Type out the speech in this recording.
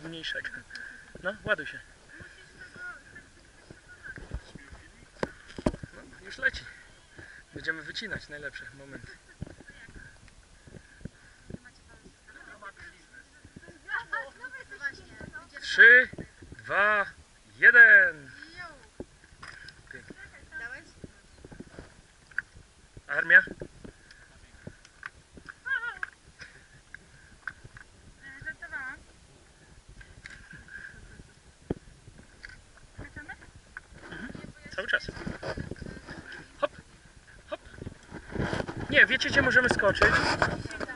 mniejszego. No, ładuj się. No, już leci. Będziemy wycinać najlepsze momenty. 3, 2, 1. Pięknie. Armia. Cały czas. Hop, hop. Nie, wiecie gdzie możemy skoczyć?